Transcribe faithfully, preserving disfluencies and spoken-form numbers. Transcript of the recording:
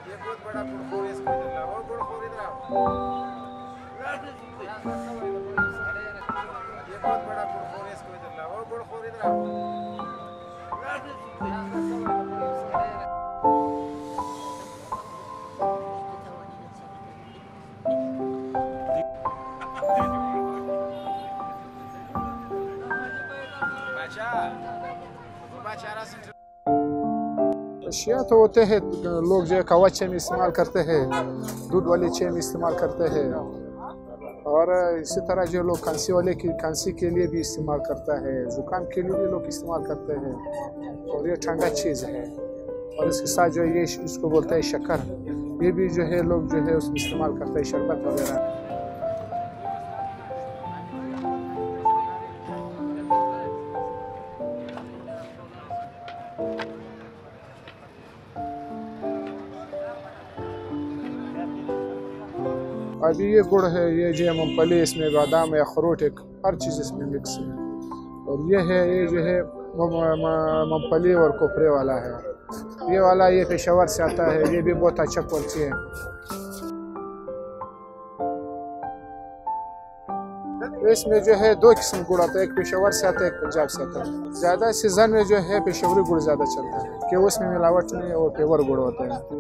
ये बहुत बड़ा गुड़खोर है, इसको इधर लाओ, गुड़खोर इधर आओ। ये बहुत बड़ा गुड़खोर है, इसको इधर लाओ, गुड़खोर इधर आओ। अशिया तो होते हैं, लोग जो है कवा चेम इस्तेमाल करते हैं, दूध वाली चेम इस्तेमाल करते हैं, और इसी तरह जो लोग खांसी वाले की खांसी के लिए भी इस्तेमाल करता है, ज़ुकाम के लिए भी लोग इस्तेमाल करते हैं, और ये ठंडा चीज़ है। और इसके साथ जो ये इसको बोलते हैं शक्कर, ये भी जो है लोग जो है उसमें इस्तेमाल करते हैं, शरबत वगैरह। अभी ये गुड़ है, ये जो है मूँगफली, इसमें बादाम या अखरोट, एक हर चीज़ इसमें मिक्स है। और ये है, ये जो है मूँगफली और कोपरे वाला है। ये वाला ये पेशावर से आता है, ये भी बहुत अच्छा क्वालिटी है। इसमें जो है दो किस्म गुड़ आता है, एक पेशावर से आता है, एक पंजाब से आता है। ज़्यादा सीज़न में जो है पेशावरी गुड़ ज़्यादा चलता है, कि उसमें मिलावट नहीं और पेवर गुड़ होता है।